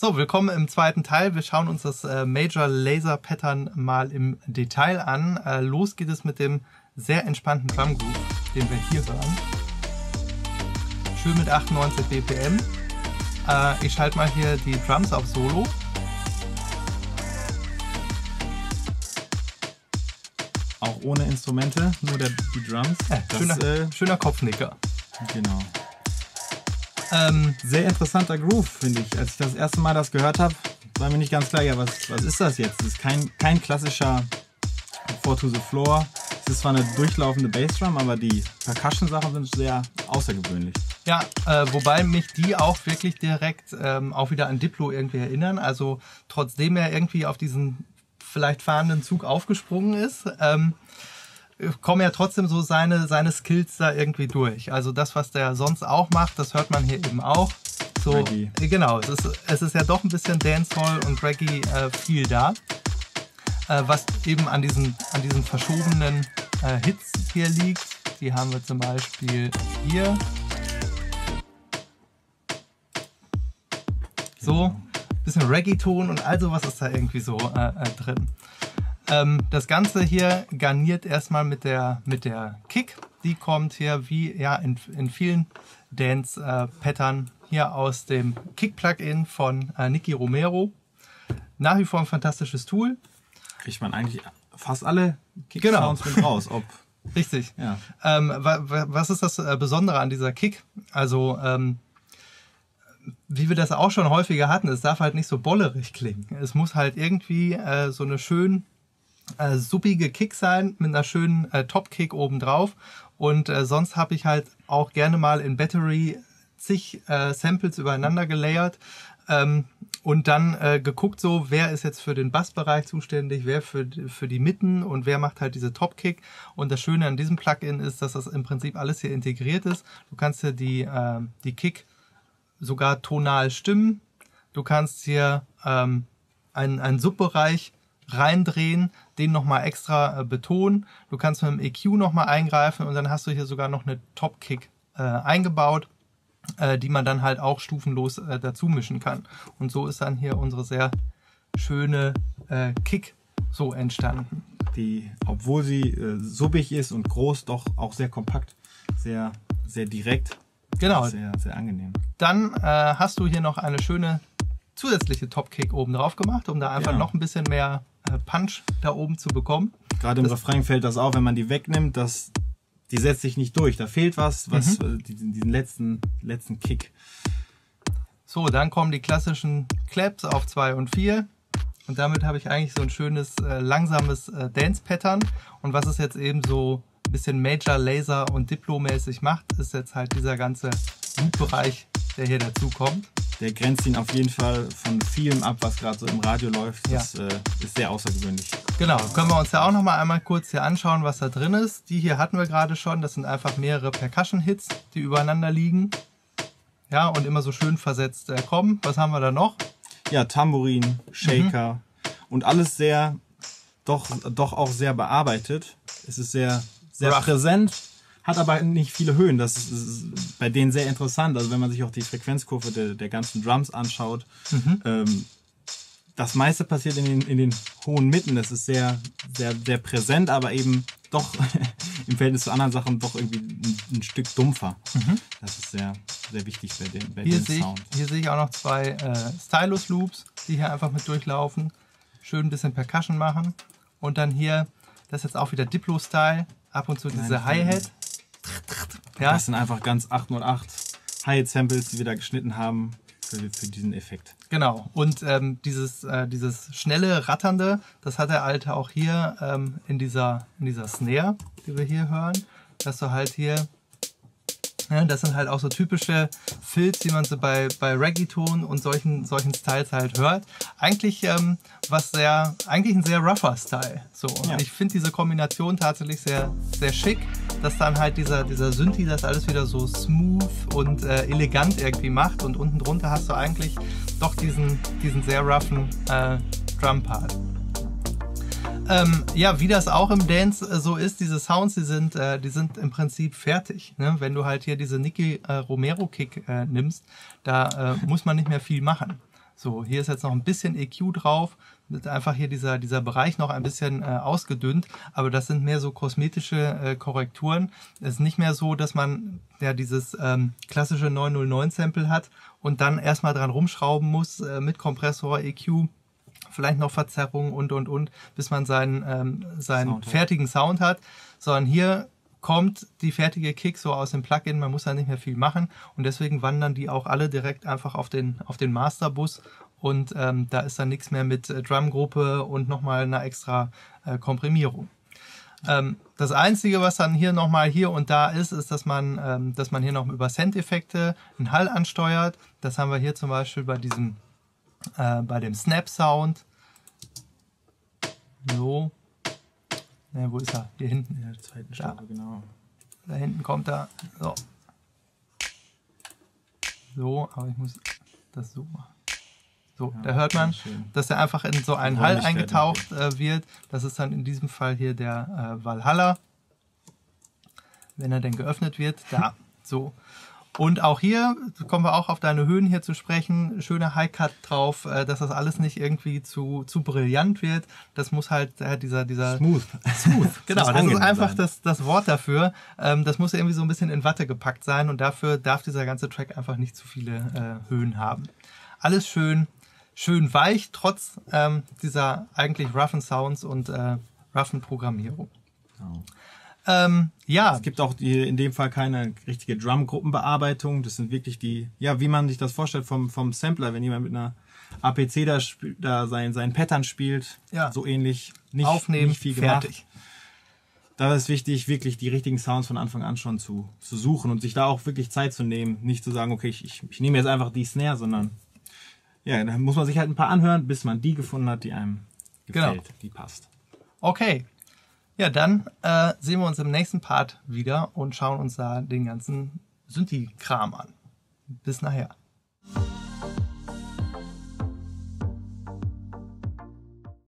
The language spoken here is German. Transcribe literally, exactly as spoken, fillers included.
So, willkommen im zweiten Teil. Wir schauen uns das äh, Major Lazer Pattern mal im Detail an. Äh, los geht es mit dem sehr entspannten Drum Groove, den wir hier hören. Schön mit achtundneunzig B P M. Äh, ich schalte mal hier die Drums auf Solo. Auch ohne Instrumente, nur der, die Drums. Ja, das, schöner, äh, schöner Kopfnicker. Genau. Ähm, Sehr interessanter Groove, finde ich. Als ich das erste Mal das gehört habe, war mir nicht ganz klar, ja, was, was ist das jetzt? Das ist kein, kein klassischer Four to the Floor. Es ist zwar eine durchlaufende Bassdrum, aber die Percussion-Sachen sind sehr außergewöhnlich. Ja, äh, wobei mich die auch wirklich direkt ähm, auch wieder an Diplo irgendwie erinnern. Also trotzdem er irgendwie auf diesen vielleicht fahrenden Zug aufgesprungen ist, ähm, kommen ja trotzdem so seine, seine Skills da irgendwie durch. Also das, was der sonst auch macht, das hört man hier eben auch. So, Reggae. Genau, es ist, es ist ja doch ein bisschen Dancehall und Reggae äh, viel da. Äh, was eben an diesen, an diesen verschobenen äh, Hits hier liegt. Die haben wir zum Beispiel hier. So, bisschen Reggaeton und all sowas ist da irgendwie so äh, äh, drin. Ähm, das Ganze hier garniert erstmal mit der, mit der Kick. Die kommt hier wie ja in, in vielen Dance-Pattern äh, hier aus dem Kick-Plugin von äh, Nicky Romero. Nach wie vor ein fantastisches Tool. Kriegt man eigentlich fast alle Kick-Sounds Genau. mit raus. Ob, Richtig. ja. Ähm, wa, wa, was ist das äh, Besondere an dieser Kick? Also ähm, wie wir das auch schon häufiger hatten, es darf halt nicht so bollerig klingen. Es muss halt irgendwie äh, so eine schön äh, suppige Kick sein mit einer schönen äh, Top-Kick obendrauf. Und äh, sonst habe ich halt auch gerne mal in Battery zig äh, Samples übereinander gelayert ähm, und dann äh, geguckt, so wer ist jetzt für den Bassbereich zuständig, wer für, für die Mitten und wer macht halt diese Top-Kick. Und das Schöne an diesem Plugin ist, dass das im Prinzip alles hier integriert ist. Du kannst hier die, äh, die Kick sogar tonal stimmen. Du kannst hier ähm, einen, einen Subbereich reindrehen, den nochmal extra äh, betonen. Du kannst mit dem E Q nochmal eingreifen und dann hast du hier sogar noch eine Top-Kick äh, eingebaut, äh, die man dann halt auch stufenlos äh, dazu mischen kann. Und so ist dann hier unsere sehr schöne äh, Kick so entstanden. Die, obwohl sie äh, subbig ist und groß, doch auch sehr kompakt, sehr, sehr direkt. Genau. Sehr, sehr angenehm. Dann äh, hast du hier noch eine schöne zusätzliche Top-Kick oben drauf gemacht, um da einfach Ja. noch ein bisschen mehr äh, Punch da oben zu bekommen. Gerade im Das- Refrain fällt das auf, wenn man die wegnimmt, das, die setzt sich nicht durch. Da fehlt was, was äh, diesen, diesen letzten, letzten Kick. So, dann kommen die klassischen Claps auf zwei und vier. Und damit habe ich eigentlich so ein schönes, äh, langsames äh, Dance-Pattern. Und was es jetzt eben so ein bisschen Major Lazer und Diplo-mäßig macht, ist jetzt halt dieser ganze Loop-Bereich, der hier dazu kommt. Der grenzt ihn auf jeden Fall von vielem ab, was gerade so im Radio läuft. Das äh, ist sehr außergewöhnlich. Genau, können wir uns ja auch noch mal einmal kurz hier anschauen, was da drin ist. Die hier hatten wir gerade schon. Das sind einfach mehrere Percussion-Hits, die übereinander liegen. Ja, und immer so schön versetzt äh, kommen. Was haben wir da noch? Ja, Tambourin, Shaker und alles sehr, doch, doch auch sehr bearbeitet. Es ist sehr, sehr Rough. präsent, hat aber nicht viele Höhen. Das ist, ist bei denen sehr interessant. Also wenn man sich auch die Frequenzkurve der, der ganzen Drums anschaut, ähm, das meiste passiert in den, in den hohen Mitten. Das ist sehr, sehr, sehr präsent, aber eben doch im Verhältnis zu anderen Sachen doch irgendwie ein, ein Stück dumpfer. Das ist sehr, sehr wichtig bei dem, bei Hier dem sehe ich, Sound. hier sehe ich auch noch zwei äh, Stylus-Loops, die hier einfach mit durchlaufen. Schön ein bisschen Percussion machen. Und dann hier, das ist jetzt auch wieder Diplo-Style. Ab und zu diese Nein, Hi-Hat. Ja, Das sind einfach ganz achthundertacht Hi-Hat-Samples, die wir da geschnitten haben für, für diesen Effekt. genau. Und ähm, dieses, äh, dieses schnelle, ratternde, das hat der Alte auch hier ähm, in, dieser, in dieser Snare, die wir hier hören. Dass du halt hier, ja, das sind halt auch so typische Fills, die man so bei, bei Reggaeton und solchen, solchen Styles halt hört. Eigentlich ähm, was sehr, eigentlich ein sehr rougher Style. So. Ja. Ich finde diese Kombination tatsächlich sehr, sehr schick, dass dann halt dieser, dieser Synthi das alles wieder so smooth und äh, elegant irgendwie macht und unten drunter hast du eigentlich doch diesen, diesen sehr roughen äh, Drum-Part. Ähm, ja, wie das auch im Dance äh, so ist, diese Sounds, die sind, äh, die sind im Prinzip fertig. Ne? Wenn du halt hier diese Nicky äh, Romero Kick äh, nimmst, da äh, muss man nicht mehr viel machen. So, hier ist jetzt noch ein bisschen E Q drauf, wird einfach hier dieser, dieser Bereich noch ein bisschen äh, ausgedünnt, aber das sind mehr so kosmetische äh, Korrekturen. Es ist nicht mehr so, dass man ja dieses ähm, klassische neun null neun Sample hat und dann erstmal dran rumschrauben muss äh, mit Kompressor, E Q, vielleicht noch Verzerrung und und und, bis man seinen, ähm, seinen Sound fertigen Sound hat, sondern hier kommt die fertige Kick so aus dem Plugin, man muss da nicht mehr viel machen und deswegen wandern die auch alle direkt einfach auf den, auf den Masterbus und ähm, da ist dann nichts mehr mit äh, Drumgruppe und nochmal eine extra äh, Komprimierung. Ähm, das Einzige, was dann hier nochmal hier und da ist, ist, dass man, ähm, dass man hier noch über Send-Effekte einen Hall ansteuert. Das haben wir hier zum Beispiel bei diesem, äh, bei dem Snap-Sound. So. Ja, wo ist er? Hier hinten. In der zweiten Stufe, genau. Da hinten kommt er. So. So, aber ich muss das so machen. So, Ja, da hört man, schön. dass er einfach in so einen Hall eingetaucht äh, wird. Das ist dann in diesem Fall hier der äh, Valhalla. Wenn er denn geöffnet wird. Da. So. Und auch hier kommen wir auch auf deine Höhen hier zu sprechen. Schöner High-Cut drauf, äh, dass das alles nicht irgendwie zu, zu brillant wird. Das muss halt äh, dieser, dieser Smooth. Smooth, genau. Das ist angenehm einfach sein. das, das Wort dafür. Ähm, das muss irgendwie so ein bisschen in Watte gepackt sein und dafür darf dieser ganze Track einfach nicht zu viele äh, Höhen haben. Alles schön, schön weich, trotz ähm, dieser eigentlich roughen Sounds und äh, roughen Programmierung. Genau. Ähm, ja. Es gibt auch die, in dem Fall keine richtige Drum-Gruppenbearbeitung. Das sind wirklich die, ja, wie man sich das vorstellt vom, vom Sampler, wenn jemand mit einer A P C da, sp- da sein, sein Pattern spielt. Ja. So ähnlich. Nicht, Aufnehmen, nicht viel gemacht. fertig. Da ist wichtig, wirklich die richtigen Sounds von Anfang an schon zu, zu suchen und sich da auch wirklich Zeit zu nehmen. Nicht zu sagen, okay, ich, ich, ich nehme jetzt einfach die Snare, sondern ja, da muss man sich halt ein paar anhören, bis man die gefunden hat, die einem gefällt, Genau. die passt. Okay. Ja, dann äh, sehen wir uns im nächsten Part wieder und schauen uns da den ganzen Synthi-Kram an. Bis nachher.